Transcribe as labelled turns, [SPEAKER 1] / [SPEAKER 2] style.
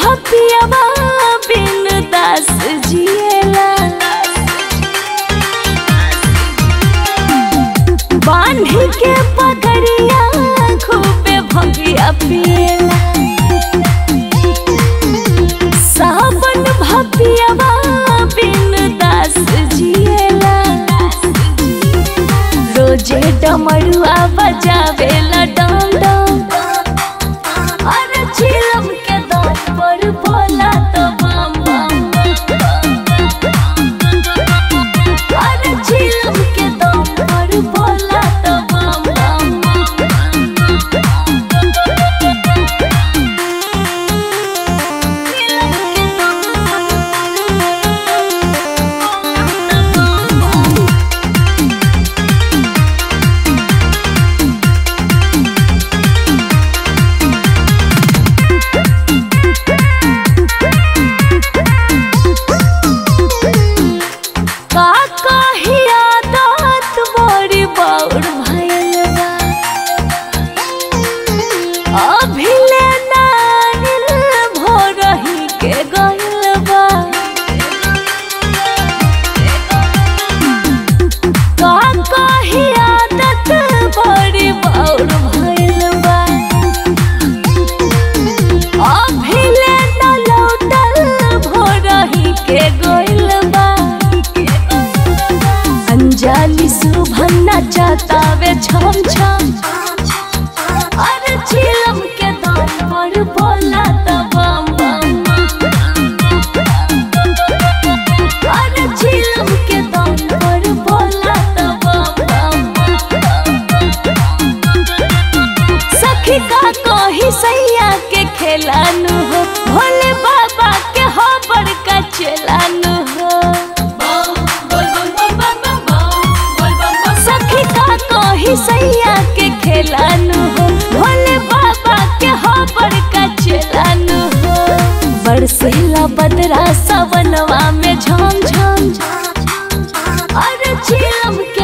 [SPEAKER 1] भपियावा बिन दास जिएला बांधी के पगड़िया खूबे भंगिया पिएला सावन भपियावा बिन दास जिएला रोजे डमरुआ बजावेला डम डम अरे चिलम के दम पर भोला तो बम अरे चिलम के दम पर भोला तो बम चाहतावे छम छम अरे चिलम के दम पर भोला तो बम अरे चिलम के दम पर भोला तो बम सखी का कोही सैया के खेलानु हो भोले बाबा के हो बड़का चलानु हो सैया के खेलानु हो भोले बाबा के हो बड़का चलानु हो बरसेला बदरा सवनवा में झम झम अरे चिलम